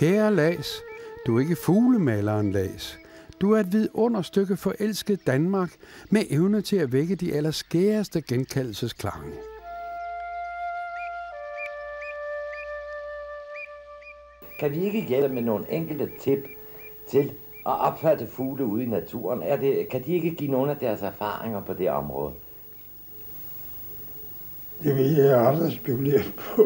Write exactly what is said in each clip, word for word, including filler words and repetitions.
Kære Las, du er ikke fuglemaleren Las. Du er et vidunderstykke forelsket Danmark med evne til at vække de allerskæreste genkaldelsesklange. Kan vi ikke hjælpe med nogle enkelte tip til at opfatte fugle ude i naturen? Er det, kan de ikke give nogle af deres erfaringer på det område? Det vil jeg aldrig spekulere på.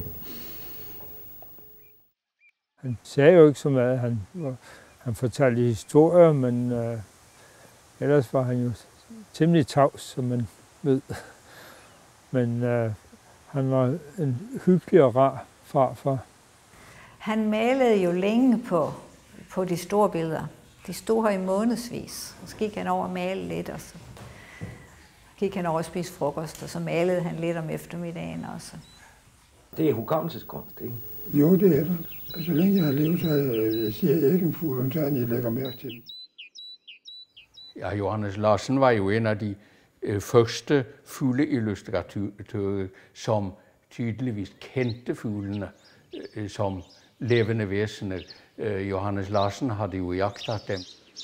Han sagde jo ikke så meget. Han, han fortalte historier, men øh, ellers var han jo temmelig tavs, som man ved. Men øh, han var en hyggelig og rar farfar. Han malede jo længe på, på de store billeder. De stod her i månedsvis. Og så gik han over og malede lidt, og så gik han over og spiste frokost, og så malede han lidt om eftermiddagen også. Det er hukommelseskunst, ikke? Jo, det er det. Så længe jeg har levet, så jeg siger ikke en fugl, så jeg lægger mærke til den. Ja, Johannes Larsen var jo en af de øh, første fugleillustratører, som tydeligvis kendte fuglene øh, som levende væsener. Øh, Johannes Larsen havde jo jagtet dem.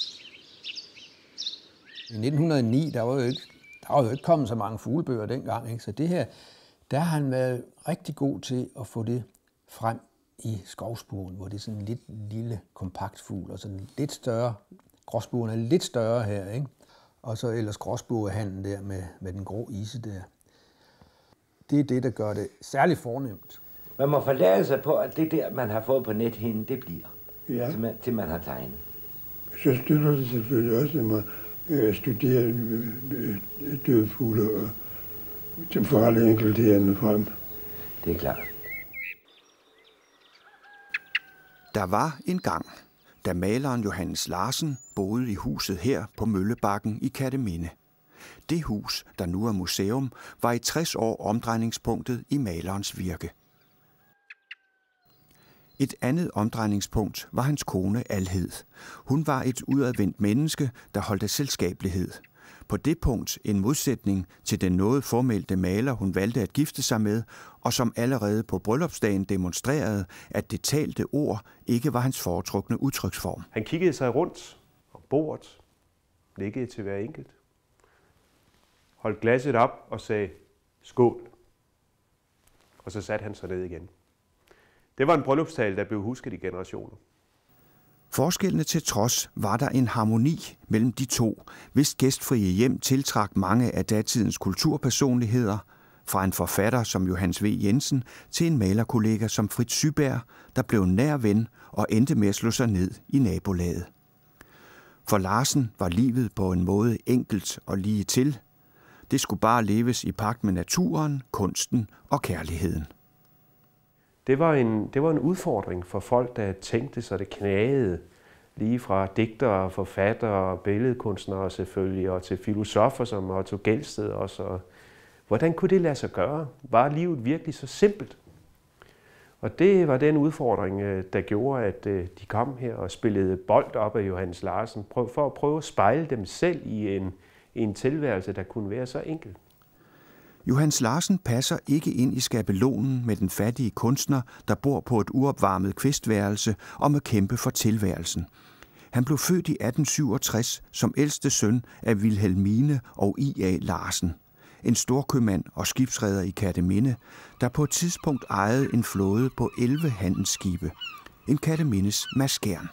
I nitten hundrede og ni, der var jo ikke, der var jo ikke kommet så mange fuglebøger dengang, ikke? Så det her, der har han været rigtig god til at få det frem i skovspurven, hvor det er sådan en lidt lille, kompakt fugl, og sådan lidt større. Gråspurven er lidt større her, ikke? Og så ellers gråspurvehanden der med, med den grå ise der. Det er det, der gør det særligt fornemt. Man må forlade sig på, at det der, man har fået på nethinden, det bliver, ja. til, man, til man har tegnet. Så støtter det selvfølgelig også, at man øh, studerer øh, døde fugle og til for alle enkelterne frem. Det er klart. Der var en gang, da maleren Johannes Larsen boede i huset her på Møllebakken i Kerteminde. Det hus, der nu er museum, var i tres år omdrejningspunktet i malerens virke. Et andet omdrejningspunkt var hans kone Alhed. Hun var et udadvendt menneske, der holdt af selskabelighed. På det punkt en modsætning til den noget formelle maler, hun valgte at gifte sig med, og som allerede på bryllupsdagen demonstrerede, at det talte ord ikke var hans foretrukne udtryksform. Han kiggede sig rundt om bordet, nikkede til hver enkelt, holdt glasset op og sagde skål, og så satte han sig ned igen. Det var en bryllupstale, der blev husket i generationer. Forskellene til trods var der en harmoni mellem de to, hvis gæstfrie hjem tiltrak mange af datidens kulturpersonligheder, fra en forfatter som Johannes V. Jensen til en malerkollega som Fritz Syberg, der blev nær ven og endte med at slå sig ned i nabolaget. For Larsen var livet på en måde enkelt og lige til. Det skulle bare leves i pagt med naturen, kunsten og kærligheden. Det var, en, det var en udfordring for folk, der tænkte sig det knagede, lige fra digtere, forfattere, billedkunstnere selvfølgelig, og til filosofer som Otto Gelsted også. Og hvordan kunne det lade sig gøre? Var livet virkelig så simpelt? Og det var den udfordring, der gjorde, at de kom her og spillede bold op af Johannes Larsen, for at prøve at spejle dem selv i en, i en tilværelse, der kunne være så enkel. Johannes Larsen passer ikke ind i skabelonen med den fattige kunstner, der bor på et uopvarmet kvistværelse og må kæmpe for tilværelsen. Han blev født i atten syvogtres som ældste søn af Wilhelmine og I A Larsen, en storkøbmand og skibsreder i Kerteminde, der på et tidspunkt ejede en flåde på elleve handelsskibe. En Kertemindes Maskern.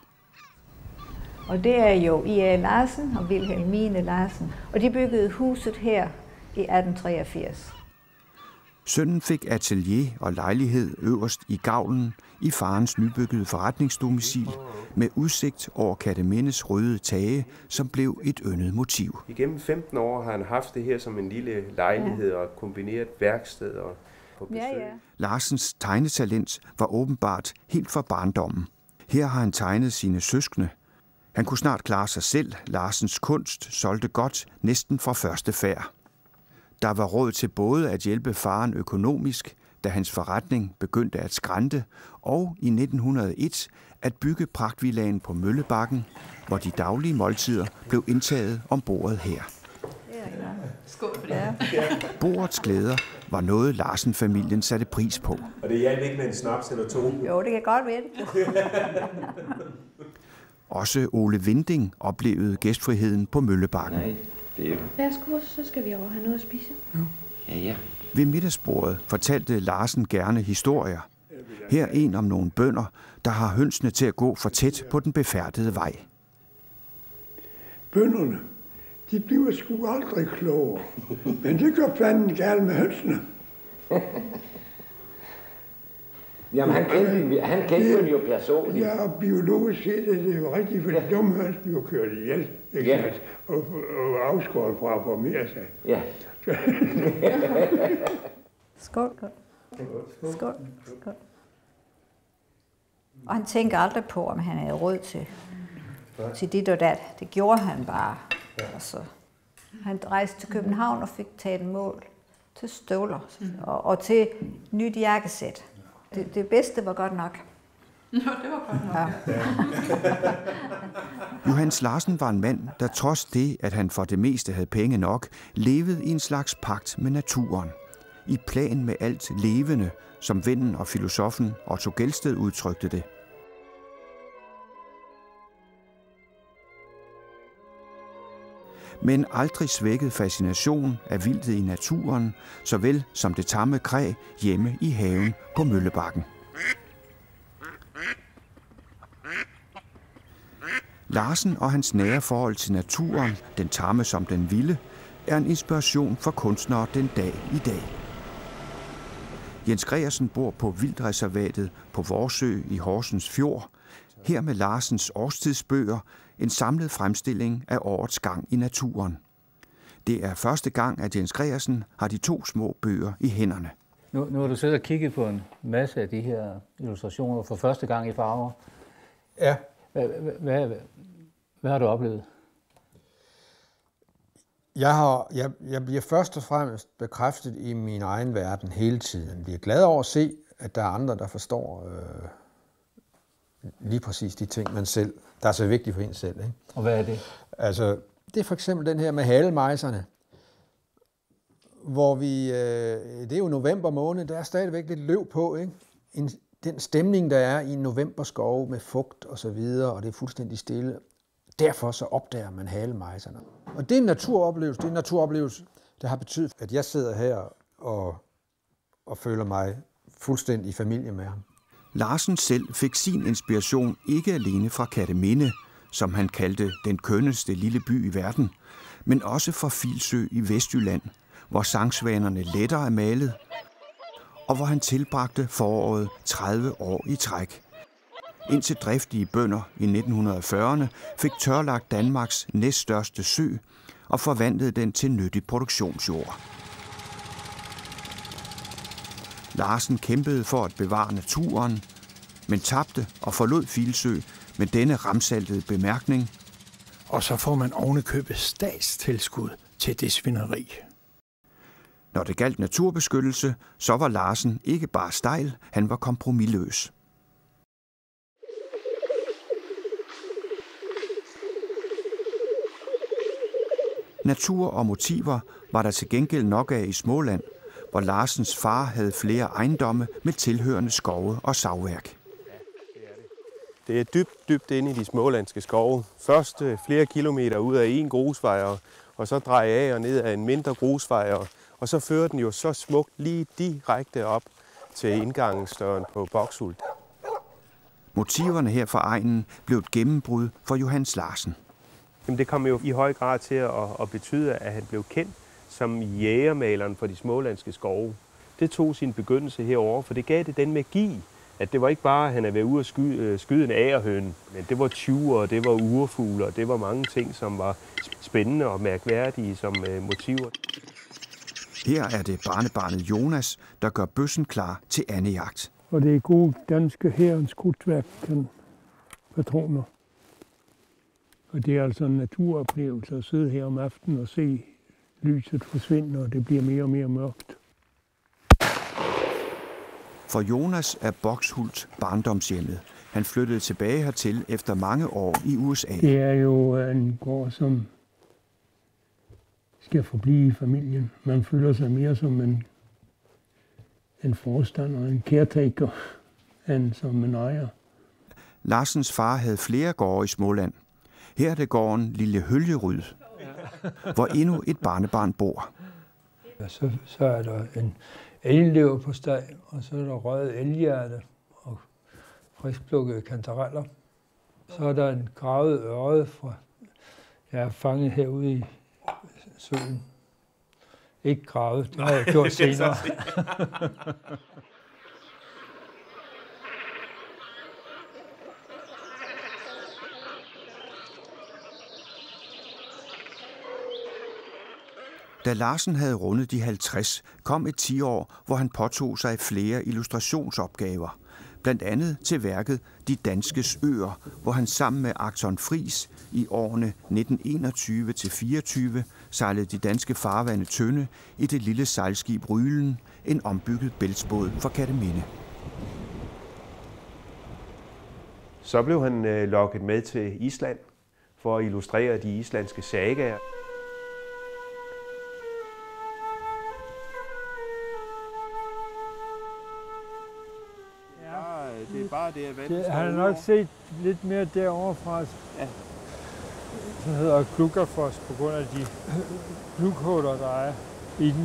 Og det er jo I A Larsen og Wilhelmine Larsen, og de byggede huset her i atten treogfirs. Sønnen fik atelier og lejlighed øverst i gavlen i farens nybyggede forretningsdomicil med udsigt over Kertemindes røde tage, som blev et yndet motiv. Igennem femten år har han haft det her som en lille lejlighed ja. Og kombineret værksted og på besøg. Ja, ja. Larsens tegnetalent var åbenbart helt fra barndommen. Her har han tegnet sine søskende. Han kunne snart klare sig selv. Larsens kunst solgte godt næsten fra første færd. Der var råd til både at hjælpe faren økonomisk, da hans forretning begyndte at skrante, og i nitten hundrede og et at bygge pragtvillaen på Møllebakken, hvor de daglige måltider blev indtaget om bordet her. Ja, Skål for det. Ja. Bordets glæder var noget, Larsen-familien satte pris på. Og det hjalp ikke med en snaps eller to? Jo, det kan godt være det. Også Ole Vinding oplevede gæstfriheden på Møllebakken. Nej, det er jo... Værsgo, så skal vi over have noget at spise. Ja, ja. Ved middagsbordet fortalte Larsen gerne historier. Her en om nogle bønder, der har hønsene til at gå for tæt på den befærdede vej. Bønderne, de bliver sgu aldrig klogere. Men det gør fanden galt med hønsene. Jamen, han kendte, han kendte dem jo personligt. Ja, og biologisk set er det jo rigtigt, for de dumme høns bliver kørt ihjel, ikke Ja. sant? Og, og afskåret fra at formere sig. Ja. Skål. Skål. Skål. Skål. Og han tænker aldrig på, om han havde råd til, til dit og dat. Det gjorde han bare. Og så, han rejste til København og fik taget mål til støvler og, og til nyt jakkesæt. Det, det bedste var godt nok. Nå, det var godt nok. Ja. Johannes Larsen var en mand, der trods det, at han for det meste havde penge nok, levede i en slags pagt med naturen. I plan med alt levende, som vennen og filosofen Otto Gelsted udtrykte det. Men aldrig svækket fascination af vildtet i naturen, såvel som det tamme kræ hjemme i haven på Møllebakken. Larsen og hans nære forhold til naturen, den tamme som den vilde, er en inspiration for kunstnere den dag i dag. Jens Gregersen bor på Vildtreservatet på Vorsø i Horsens Fjord. Her med Larsens årstidsbøger, en samlet fremstilling af årets gang i naturen. Det er første gang, at Jens Gregersen har de to små bøger i hænderne. Nu, nu har du siddet og kigget på en masse af de her illustrationer for første gang i farver. Ja. Hvad, hvad, hvad, hvad har du oplevet? Jeg, har, jeg, jeg bliver først og fremmest bekræftet i min egen verden hele tiden. Jeg bliver glad over at se, at der er andre, der forstår øh, lige præcis de ting, man selv, der er så vigtigt for en selv. Ikke? Og hvad er det? Altså, det er for eksempel den her med halemejserne, hvor vi, øh, det er jo november måned, der er stadigvæk lidt løv på, ikke? En, den stemning, der er i en novemberskov med fugt og så videre, og det er fuldstændig stille. Derfor så opdager man halemejserne. Og det er en naturoplevelse, det er en naturoplevelse, der har betydet, at jeg sidder her og, og føler mig fuldstændig i familie med ham. Larsen selv fik sin inspiration ikke alene fra Kerteminde, som han kaldte den kønneste lille by i verden, men også fra Filsø i Vestjylland, hvor sangsvanerne lettere er malet, og hvor han tilbragte foråret tredive år i træk. Indtil driftige bønder i nitten fyrrerne fik tørlagt Danmarks næststørste sø og forvandlede den til nyttig produktionsjord. Larsen kæmpede for at bevare naturen, men tabte og forlod Filsø med denne ramsaltede bemærkning. Og så får man ovenikøbet statstilskud til det svineri. Når det galt naturbeskyttelse, så var Larsen ikke bare stejl, han var kompromisløs. Natur og motiver var der til gengæld nok af i Småland, hvor Larsens far havde flere ejendomme med tilhørende skove og savværk. Det er dybt, dybt inde i de smålandske skove. Først flere kilometer ud af en grusvej, og så dreje af og ned af en mindre grusvej, og så fører den jo så smukt lige direkte op til indgangsdøren på Bokshult. Motiverne her fra egnen blev et gennembrud for Johannes Larsen. Jamen, det kom jo i høj grad til at, at betyde, at han blev kendt som jægermaleren for de smålandske skove. Det tog sin begyndelse herover, for det gav det den magi, at det var ikke bare, at han havde været ude at skyde, skyde en agerhøne, men det var tyver, det var urfugler, det var mange ting, som var spændende og mærkværdige som motiver. Her er det barnebarnet Jonas, der gør bøssen klar til andejagt. Og det er gode danske hærens krudtværk, kan patroner. Og det er altså en naturoplevelse at sidde her om aftenen og se lyset forsvinde, og det bliver mere og mere mørkt. For Jonas er Bokshult barndomshjemmet. Han flyttede tilbage hertil efter mange år i U S A. Det er jo en gård, som skal forblive i familien. Man føler sig mere som en, en forstander, en caretaker, end som en ejer. Larsens far havde flere gårde i Småland. Her er det gården Lille Høljeryd, hvor endnu et barnebarn bor. Ja, så, så er der en ellever på steg, og så er der røget elhjerte og friskplukkede kantareller. Så er der en gravet ørred, fra, jeg er fanget herude i søen. Ikke gravet, det har jeg gjort senere. Da Larsen havde rundet de halvtreds, kom et tiår, hvor han påtog sig flere illustrationsopgaver. Blandt andet til værket De Danskes Øer, hvor han sammen med Axon Friis i årene nitten enogtyve til fireogtyve sejlede de danske farvande tynde i det lille sejlskib Rylen, en ombygget bæltsbåd for Kerteminde. Så blev han øh, lokket med til Island for at illustrere de islandske sagaer. Det er bare det, jeg det, han har nok set lidt mere derovre fra, ja. Som hedder Klukkerfoss, på grund af de klukhuller, der er i den.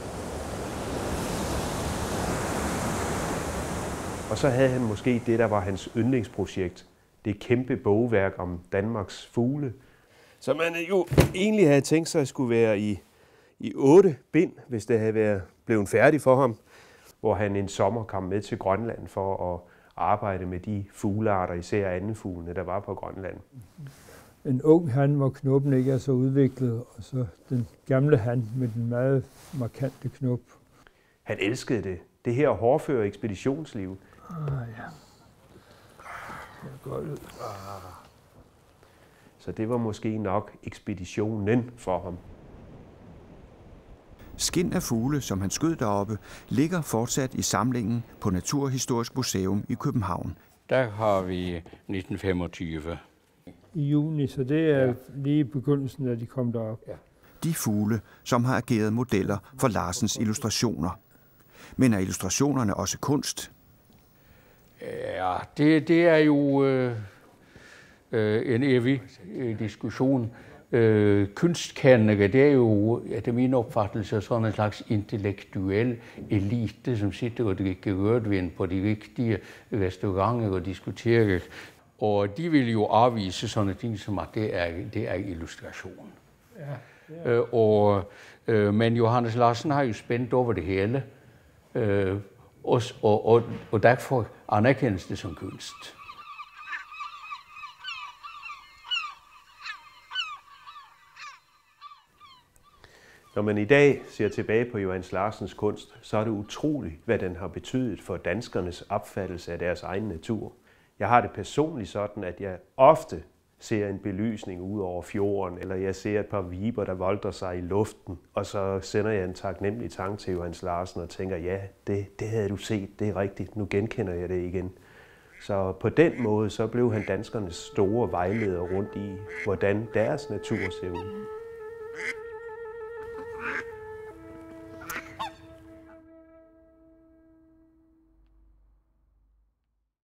Og så havde han måske det, der var hans yndlingsprojekt. Det kæmpe bogværk om Danmarks fugle. Så man jo egentlig havde tænkt sig at skulle være i, i otte bind, hvis det havde været blevet færdigt for ham. Hvor han en sommer kom med til Grønland for at arbejde med de fuglearter, især andefuglene, der var på Grønland. En ung han, hvor knoppen ikke er så udviklet, og så den gamle han med den meget markante knop. Han elskede det. Det her hårdføre ekspeditionsliv. Ah, ja. Det er godt ud. Så det var måske nok ekspeditionen for ham. Skind af fugle, som han skød deroppe, ligger fortsat i samlingen på Naturhistorisk Museum i København. Der har vi nitten femogtyve. I juni, så det er ja. Lige i begyndelsen, da de kom derop. Ja. De fugle, som har ageret modeller for Larsens illustrationer. Men er illustrationerne også kunst? Ja, det, det er jo øh, øh, en evig øh, diskussion. Øh, kunstkendere, det er jo efter min opfattelse sådan en slags intellektuel elite, som sitter og drikker rødvin på de rigtige restauranter og diskuterer. Og de vil jo afvise sådan ting som, at det er, det er illustration. Ja, ja. Øh, og, øh, men Johannes Larsen har jo spændt over det hele, øh, og, og, og, og derfor anerkendes det som kunst. Når man i dag ser tilbage på Johannes Larsens kunst, så er det utroligt, hvad den har betydet for danskernes opfattelse af deres egen natur. Jeg har det personligt sådan, at jeg ofte ser en belysning ud over fjorden, eller jeg ser et par viber, der volter sig i luften, og så sender jeg en taknemmelig tanke til Johannes Larsen og tænker, ja, det, det havde du set, det er rigtigt, nu genkender jeg det igen. Så på den måde, så blev han danskernes store vejleder rundt i, hvordan deres natur ser ud.